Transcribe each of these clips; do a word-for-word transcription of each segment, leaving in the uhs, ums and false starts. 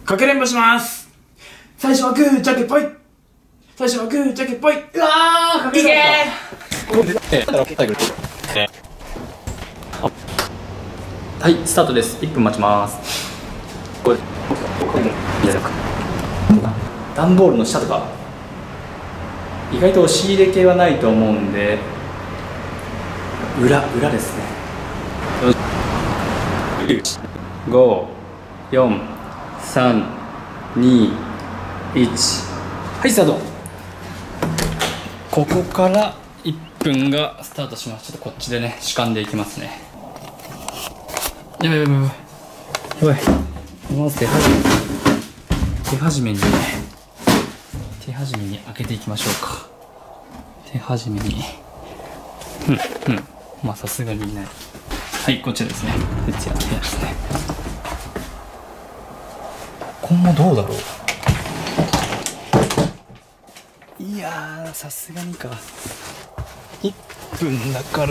かくれんぼします。最初はグー、じゃんけんぽい。最初はグー、じゃんけんぽい。うわー、かくれんぼ。はい、スタートです。いっぷん待ちます。これ段ボールの下とか意外と押し入れ系はないと思うんで、裏裏ですね。ご、よん、さん、に、いち、はい、スタート。ここからいっぷんがスタートします。ちょっとこっちでね主観でいきますね。やばいやばいやばいやばい。まず手始め手始めにね手始めに開けていきましょうか。手始めにうんうんまあさすがにいない。はい、こっちですね。徹夜の部屋ですね。今後どうだろう。いやー、さすがにかいっぷんだから。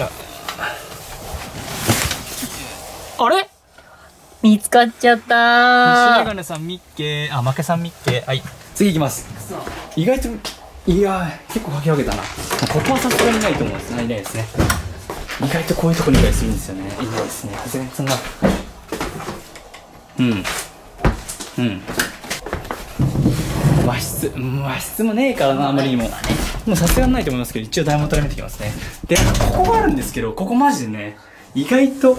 あれ見つかっちゃったー。 虫眼鏡さんミッケー、あ、負けさんミッケー。はい、次いきます。意外といやー結構かき分けたな。ここはさすがにないと思うんです。ないないですね。意外とこういうとこにいたりするんですよね。いないですね。さすがにそんなうんうん和室、和室もねえからな、あまりにも。もうさすがにないと思いますけど、一応ダイヤモンドから見てきますね。で、ここがあるんですけど、ここマジでね、意外と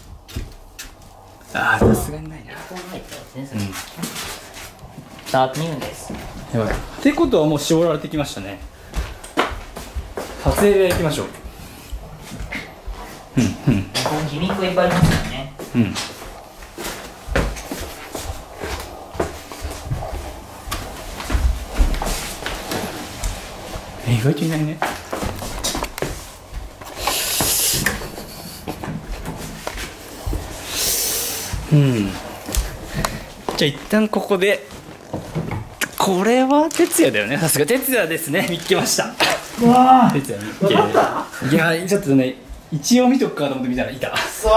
ああ、さすがにないな。うん。 スタートにふんです。 やばい。ってことはもう絞られてきましたね。撮影で行きましょう。うんうん。 ここギミックいっぱいありますからね。 うん。意外といないね。うん。じゃあ一旦ここで、これは徹夜だよね。さすが徹夜ですね。見つけました。うわあ。徹夜見つけ。いやちょっとね一応見とくかと思って見たらいた。そう。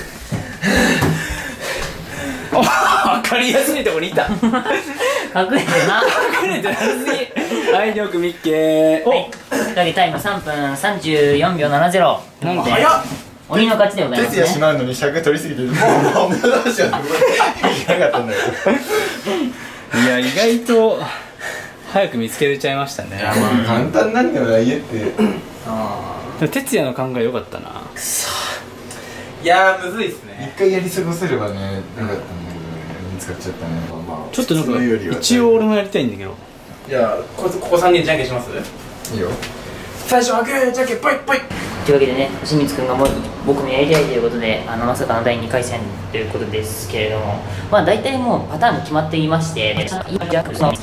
お、分かりやすいところにいた。 隠れてな。 隠れてなさすぎ。はい、よくミッケー。お。 はい。タイムさんぷんさんじゅうよんびょうななじゅう。 なんで。 鬼の勝ちでございますね。 徹夜しまうのに尺取りすぎて、もうもう無駄だしやと思っていなかったんだよ。 いや、意外と早く見つけれちゃいましたね。 まあ簡単なんだよな、家って。 ああ。徹夜の考え良かったな。 くそ。 いやー、むずいっすね。 一回やり過ごせればね、なかったんだけどね、見つかっちゃったね。まあちょっとなんか一応俺もやりたいんだけど。 いや、 ここさんにんじゃんけんします？ いいよ。 最初はグーじゃんけんぽいぽい。 というわけでね、清水くんがもう僕もやりたいということで、あのまさかのだいにかい戦ということですけれども、まあ大体もうパターンが決まっていまして、優作戦が多いんでは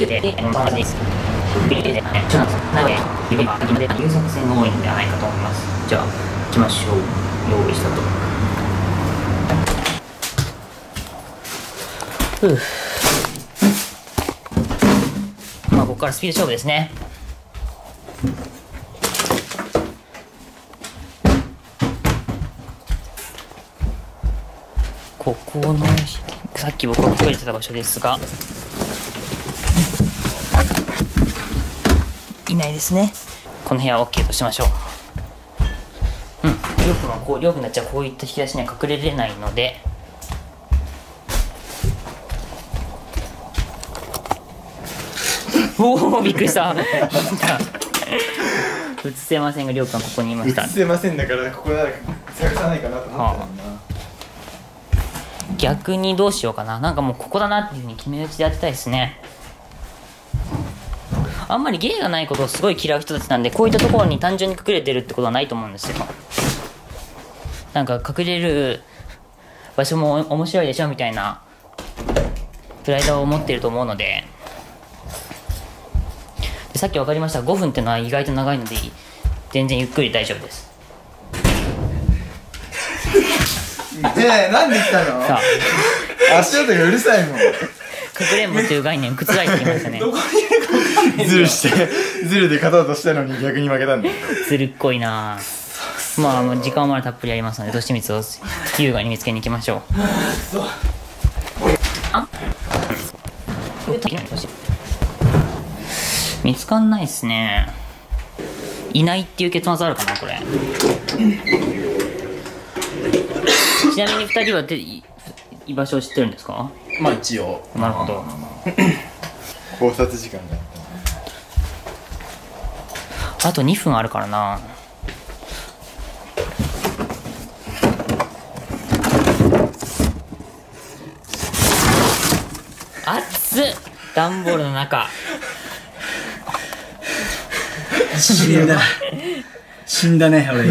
ないかと思います。じゃあ行きましょう。用意したと。ふう。まあここからスピード勝負ですね。ここのさっき僕が隠れてた場所ですが、いないですね。この部屋は OK としましょう。うん、りょうくんはこう、りょうくんたちはこういった引き出しには隠れれないので、おお、びっくりした。映せませんが、りょうくんはここにいました。 映せませんだから、ここなら探さないかなと思ったんだよな。 逆にどうしようかな。なんかもうここだなっていうふうに決め打ちでやってたいですね。あんまり芸がないことをすごい嫌う人たちなんで、こういったところに単純に隠れてるってことはないと思うんですよ。なんか隠れる場所も面白いでしょみたいなプライドを持ってると思うので、でさっき分かりましたがごふんっていうのは意外と長いので全然ゆっくり大丈夫です。 ねえ、なんで来たの？ さあ、足音がうるさいもん。 隠れんぼっていう概念覆ってきましたね。 どこにいるか分かんない。ズルして、ズルで勝とうとしたのに逆に負けたんだよ。 ずるっこいな。まあもう時間はまだたっぷりありますので、年光を優雅に見つけに行きましょう。あ見つかんないっすね。いないっていう結末あるかなこれ。ちなみにふたりはでい居場所を知ってるんですか？ まあ一応。 なるほど。 考察時間があとにふんあるからな。熱っ、段ボールの中。 死んだ死んだね俺今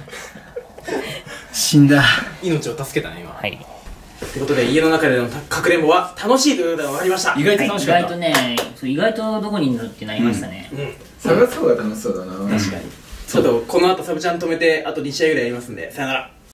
死んだ。 命を助けたね今。 はい。 ということで家の中でのかくれんぼは楽しいということが分かりました。 意外と楽しかった。 意外とね、そう意外とどこにいるのってなりましたね。 うん、 探す方が楽しそうだな。 確かに。ちょっとこの後サブチャン止めてあとに試合ぐらいやりますんで、さよなら。